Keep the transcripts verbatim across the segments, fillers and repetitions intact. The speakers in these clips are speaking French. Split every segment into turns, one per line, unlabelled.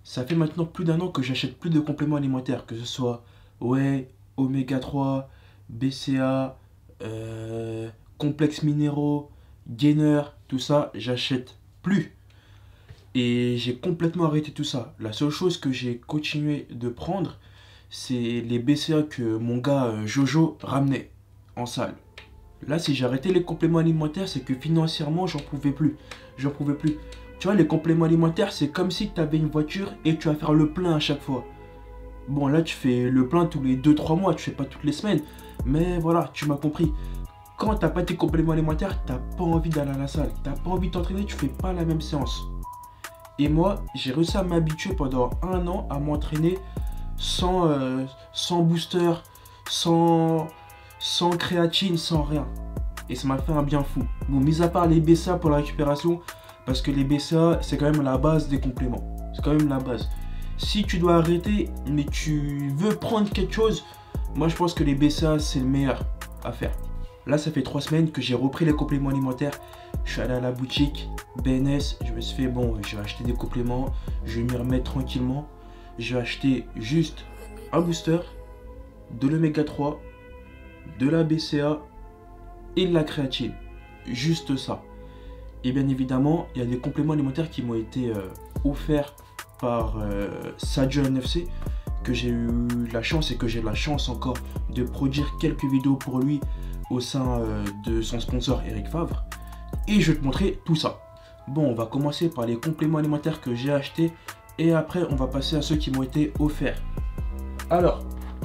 Ça fait maintenant plus d'un an que j'achète plus de compléments alimentaires, que ce soit whey, oméga trois, B C A, euh, complexes minéraux, gainer, tout ça, j'achète plus. Et j'ai complètement arrêté tout ça. La seule chose que j'ai continué de prendre, c'est les B C A que mon gars euh, Jojo ramenait en salle. Là, si j'ai arrêté les compléments alimentaires, c'est que financièrement, j'en pouvais plus. J'en pouvais plus. Tu vois, les compléments alimentaires, c'est comme si tu avais une voiture et tu vas faire le plein à chaque fois. Bon, là, tu fais le plein tous les deux trois mois, tu fais pas toutes les semaines. Mais voilà, tu m'as compris. Quand t'as pas tes compléments alimentaires, t'as pas envie d'aller à la salle. T'as pas envie de t'entraîner, tu fais pas la même séance. Et moi, j'ai réussi à m'habituer pendant un an à m'entraîner sans, euh, sans booster, sans, sans créatine, sans rien. Et ça m'a fait un bien fou. Bon, mis à part les B C A pour la récupération, parce que les B C A, c'est quand même la base des compléments. C'est quand même la base. Si tu dois arrêter, mais tu veux prendre quelque chose, moi je pense que les B C A, c'est le meilleur à faire. Là, ça fait trois semaines que j'ai repris les compléments alimentaires. Je suis allé à la boutique B N S. Je me suis fait, bon, je vais acheter des compléments. Je vais m'y remettre tranquillement. Je vais acheter juste un booster, de l'oméga trois, de la B C A et de la créatine. Juste ça. Et bien évidemment, il y a des compléments alimentaires qui m'ont été euh, offerts par euh, Sadio N F C, que j'ai eu la chance et que j'ai la chance encore de produire quelques vidéos pour lui au sein euh, de son sponsor Eric Favre. Et je vais te montrer tout ça. Bon, on va commencer par les compléments alimentaires que j'ai achetés et après on va passer à ceux qui m'ont été offerts. Alors,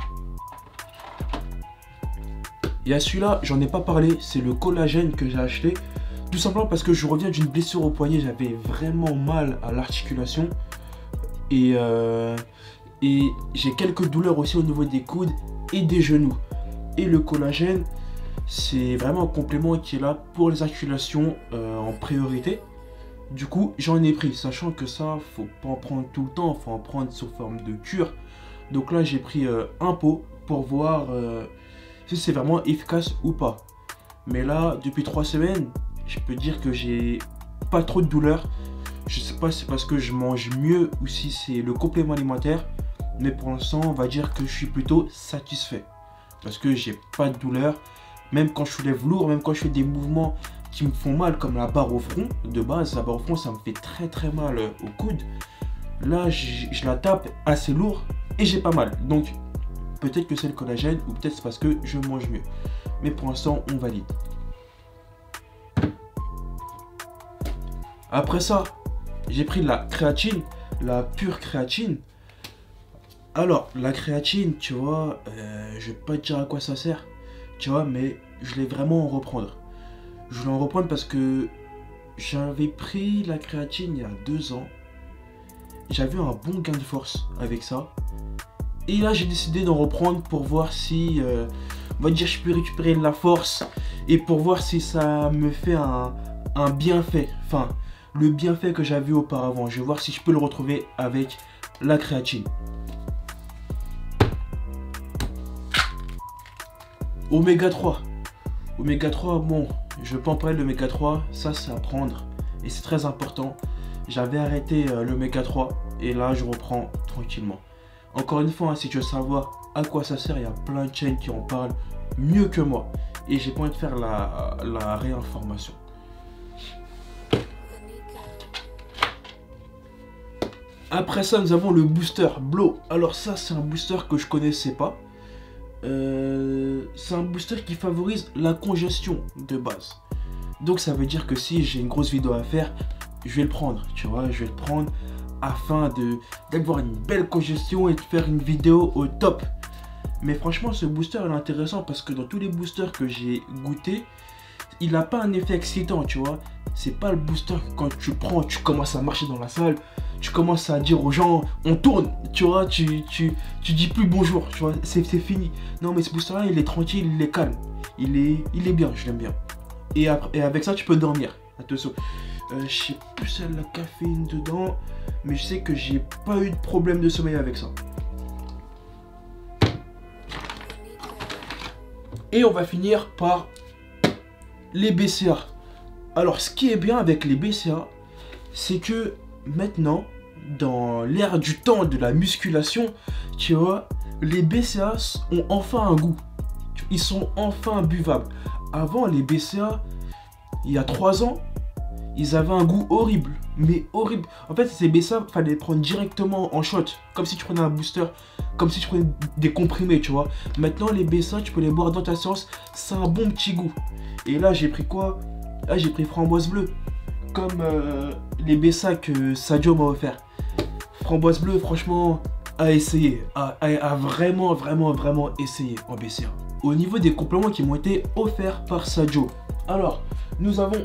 il y a celui-là, j'en ai pas parlé, c'est le collagène que j'ai acheté. Tout simplement parce que je reviens d'une blessure au poignet, j'avais vraiment mal à l'articulation. Et, euh, et j'ai quelques douleurs aussi au niveau des coudes et des genoux. Et le collagène, c'est vraiment un complément qui est là pour les articulations euh, en priorité. Du coup, j'en ai pris, sachant que ça, faut pas en prendre tout le temps, faut en prendre sous forme de cure. Donc là, j'ai pris euh, un pot pour voir euh, si c'est vraiment efficace ou pas. Mais là, depuis trois semaines, je peux dire que j'ai pas trop de douleurs. Je sais pas si c'est parce que je mange mieux ou si c'est le complément alimentaire. Mais pour l'instant, on va dire que je suis plutôt satisfait. Parce que j'ai pas de douleur. Même quand je soulève lourd, même quand je fais des mouvements qui me font mal, comme la barre au front. De base, la barre au front, ça me fait très très mal au coude. Là, je, je la tape assez lourd et j'ai pas mal. Donc, peut-être que c'est le collagène ou peut-être c'est parce que je mange mieux. Mais pour l'instant, on valide. Après ça, j'ai pris de la créatine, la pure créatine. Alors, la créatine, tu vois, euh, je vais pas te dire à quoi ça sert, tu vois, mais je voulais vraiment en reprendre. Je voulais en reprendre parce que j'avais pris la créatine il y a deux ans. J'avais un bon gain de force avec ça. Et là, j'ai décidé d'en reprendre pour voir si, euh, on va dire, je peux récupérer de la force et pour voir si ça me fait un, un bienfait. Enfin, le bienfait que j'avais auparavant. Je vais voir si je peux le retrouver avec la créatine. Oméga trois. Oméga trois, bon, je peux en parler de l'oméga trois, ça c'est à prendre et c'est très important. J'avais arrêté euh, l'oméga trois et là je reprends tranquillement. Encore une fois, hein, si tu veux savoir à quoi ça sert, il y a plein de chaînes qui en parlent mieux que moi et j'ai pas envie de faire la, la réinformation. Après ça, nous avons le booster Blow. Alors ça, c'est un booster que je connaissais pas. Euh, c'est un booster qui favorise la congestion de base. Donc ça veut dire que si j'ai une grosse vidéo à faire, je vais le prendre, tu vois, je vais le prendre afin de d'avoir une belle congestion et de faire une vidéo au top. Mais franchement, ce booster est intéressant parce que dans tous les boosters que j'ai goûté, il n'a pas un effet excitant, tu vois. C'est pas le booster que quand tu prends, tu commences à marcher dans la salle, tu commences à dire aux gens, on tourne, tu vois, tu, tu, tu dis plus bonjour, tu vois, c'est fini. Non, mais ce booster-là, il est tranquille, il est calme, il est, il est bien, je l'aime bien. Et, après, et avec ça, tu peux dormir, attention. Euh, je sais plus si la caféine dedans, mais je sais que j'ai pas eu de problème de sommeil avec ça. Et on va finir par les B C A. Alors, ce qui est bien avec les B C A, c'est que maintenant, dans l'ère du temps de la musculation, tu vois, les B C A ont enfin un goût. Ils sont enfin buvables. Avant, les B C A, il y a trois ans, ils avaient un goût horrible. Mais horrible. En fait, ces B C A, il fallait les prendre directement en shot. Comme si tu prenais un booster. Comme si tu prenais des comprimés, tu vois. Maintenant, les B C A, tu peux les boire dans ta séance. C'est un bon petit goût. Et là, j'ai pris quoi? Là, j'ai pris framboise bleue. Comme euh, les B C A que Sadio m'a offert. Framboise bleue, franchement, à essayer. À, à, à vraiment, vraiment, vraiment essayer en B C A. Au niveau des compléments qui m'ont été offerts par Sadio. Alors, nous avons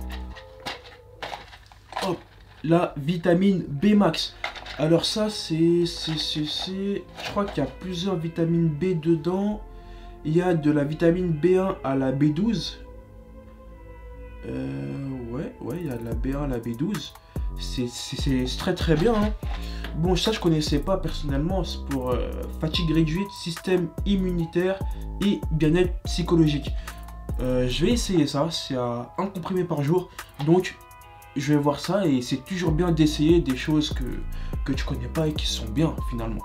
hop, la vitamine B max. Alors ça, c'est... Je crois qu'il y a plusieurs vitamines B dedans. Il y a de la vitamine B un à la B douze. Euh, ouais, ouais, il y a de la B un à la B douze. C'est très très bien. Hein. Bon, ça je connaissais pas personnellement. C'est pour euh, fatigue réduite, système immunitaire et bien-être psychologique. Euh, je vais essayer ça. C'est à un comprimé par jour. Donc, je vais voir ça. Et c'est toujours bien d'essayer des choses que, que tu connais pas et qui sont bien finalement.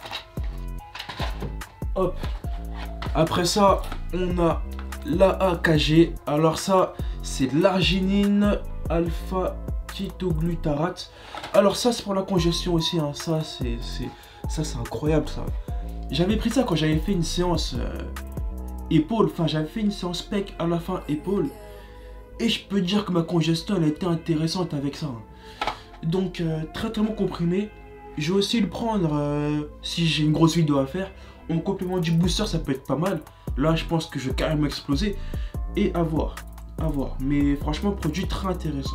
Hop. Après ça, on a l'A A K G. Alors ça, c'est l'arginine alpha kétoglutarate. Alors ça, c'est pour la congestion aussi. Hein. Ça, c'est ça, c'est incroyable ça. J'avais pris ça quand j'avais fait une séance euh, épaule. Enfin, j'avais fait une séance pec à la fin épaule. Et je peux dire que ma congestion, elle a été intéressante avec ça. Hein. Donc, euh, traitement comprimé. Je vais aussi le prendre euh, si j'ai une grosse vidéo à faire. En complément du booster, ça peut être pas mal. Là, je pense que je vais carrément exploser. Et à voir. À voir. Mais franchement, produit très intéressant.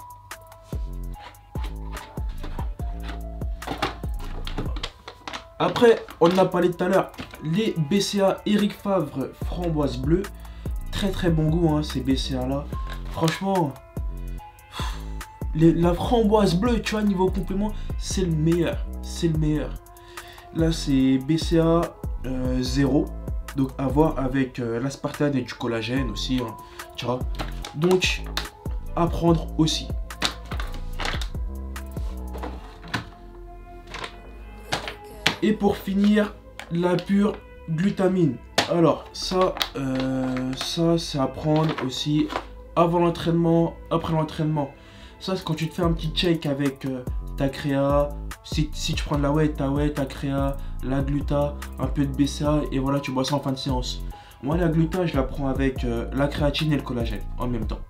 Après, on en a parlé tout à l'heure. Les B C A Eric Favre framboise bleue. Très très bon goût, hein, ces B C A là. Franchement, les, la framboise bleue, tu vois, niveau complément, c'est le meilleur. C'est le meilleur. Là, c'est B C A euh, zéro. Donc, à voir avec euh, l'aspartame et du collagène aussi. Hein, tu vois. Donc, à prendre aussi. Et pour finir, la pure glutamine. Alors, ça, euh, ça c'est à prendre aussi avant l'entraînement, après l'entraînement. Ça, c'est quand tu te fais un petit shake avec euh, ta créa. Si, si tu prends de la whey, ta whey, ta créa, la gluta, un peu de B C A, et voilà, tu bois ça en fin de séance. Moi, la gluta, je la prends avec euh, la créatine et le collagène en même temps.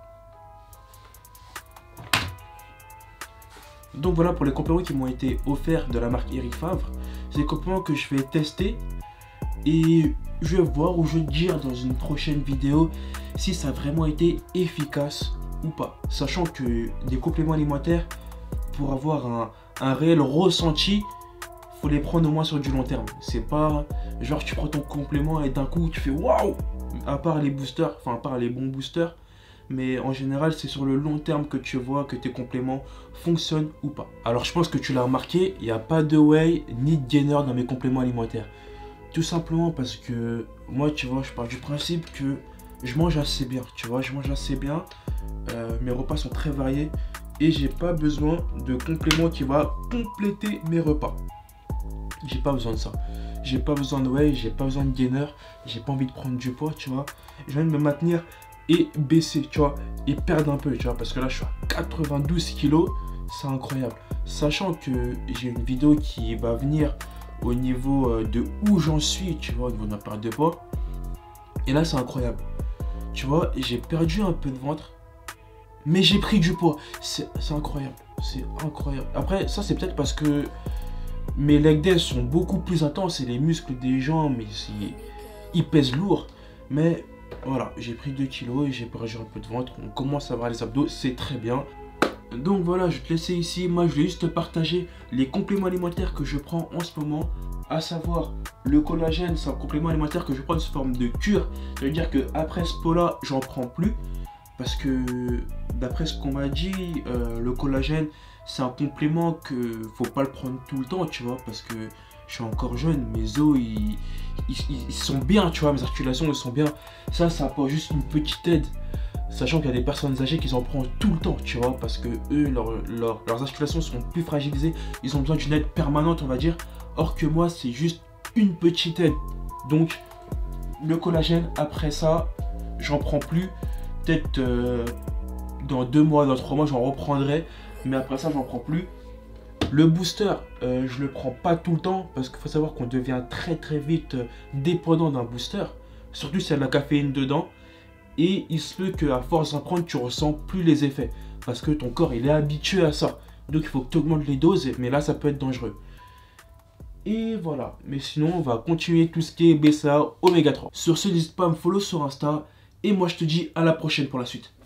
Donc voilà pour les compléments qui m'ont été offerts de la marque Eric Favre. C'est des compléments que je vais tester et je vais voir ou je vais dire dans une prochaine vidéo si ça a vraiment été efficace ou pas. Sachant que des compléments alimentaires, pour avoir un, un réel ressenti, il faut les prendre au moins sur du long terme. C'est pas genre tu prends ton complément et d'un coup tu fais waouh. À part les boosters, enfin à part les bons boosters. Mais en général, c'est sur le long terme que tu vois que tes compléments fonctionnent ou pas. Alors, je pense que tu l'as remarqué, il n'y a pas de whey ni de gainer dans mes compléments alimentaires. Tout simplement parce que moi, tu vois, je pars du principe que je mange assez bien. Tu vois, je mange assez bien. Euh, mes repas sont très variés et j'ai pas besoin de compléments qui va compléter mes repas. J'ai pas besoin de ça. J'ai pas besoin de whey, j'ai pas besoin de gainer. J'ai pas envie de prendre du poids, tu vois. Je viens de me maintenir et baisser, tu vois, et perdre un peu, tu vois, parce que là je suis à quatre-vingt-douze kilos, c'est incroyable. Sachant que j'ai une vidéo qui va venir au niveau de où j'en suis, tu vois, au niveau de ma perte de poids, et là c'est incroyable. Tu vois, j'ai perdu un peu de ventre, mais j'ai pris du poids, c'est incroyable, c'est incroyable. Après, ça c'est peut-être parce que mes leg days sont beaucoup plus intenses et les muscles des jambes, mais ils pèsent lourd, mais voilà, j'ai pris deux kilos et j'ai perdu un peu de ventre. On commence à voir les abdos, c'est très bien. Donc voilà, je vais te laisser ici. Moi, je vais juste te partager les compléments alimentaires que je prends en ce moment. À savoir, le collagène, c'est un complément alimentaire que je prends sous forme de cure. Ça veut dire qu'après ce pot-là, j'en prends plus. Parce que, d'après ce qu'on m'a dit, euh, le collagène, c'est un complément que faut pas le prendre tout le temps, tu vois. Parce que je suis encore jeune, mes os, ils, ils, ils sont bien, tu vois, mes articulations, ils sont bien. Ça, ça apporte juste une petite aide. Sachant qu'il y a des personnes âgées qui en prennent tout le temps, tu vois, parce que eux, leur, leur, leurs articulations sont plus fragilisées, ils ont besoin d'une aide permanente, on va dire. Or que moi, c'est juste une petite aide. Donc, le collagène, après ça, j'en prends plus. Peut-être euh, dans deux mois, dans trois mois, j'en reprendrai. Mais après ça, j'en prends plus. Le booster, euh, je le prends pas tout le temps parce qu'il faut savoir qu'on devient très très vite euh, dépendant d'un booster. Surtout s'il y a de la caféine dedans. Et il se peut qu'à force d'en prendre, tu ressens plus les effets. Parce que ton corps, il est habitué à ça. Donc il faut que tu augmentes les doses, mais là, ça peut être dangereux. Et voilà. Mais sinon, on va continuer tout ce qui est B C A A, oméga trois. Sur ce, n'hésite pas à me follow sur Insta. Et moi, je te dis à la prochaine pour la suite.